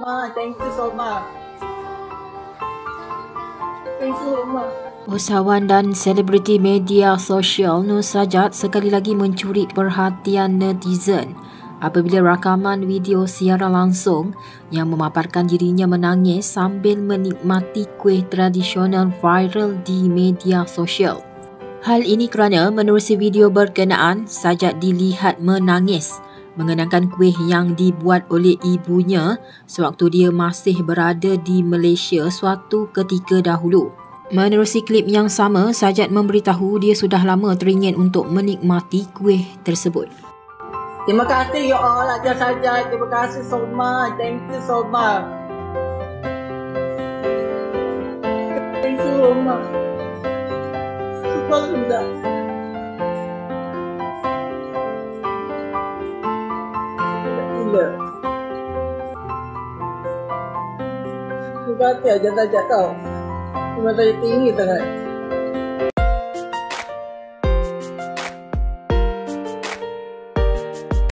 much. Thank you so much. Thank you so much. Usahawan dan selebriti media sosial Nur Sajat sekali lagi mencuri perhatian netizen apabila rakaman video siaran langsung yang memaparkan dirinya menangis sambil menikmati kuih tradisional viral di media sosial. Hal ini kerana menerusi video berkenaan, Sajat dilihat menangis mengenangkan kuih yang dibuat oleh ibunya sewaktu dia masih berada di Malaysia suatu ketika dahulu. Menerusi klip yang sama, Sajat memberitahu dia sudah lama teringin untuk menikmati kuih tersebut. Terima kasih ya Allah Raja Sajat. Terima kasih so much. Thank you so much. Thank you so much. Suka juga. Gila. Terima kasih Raja Sajat tau. Terima kasih tinggi sangat.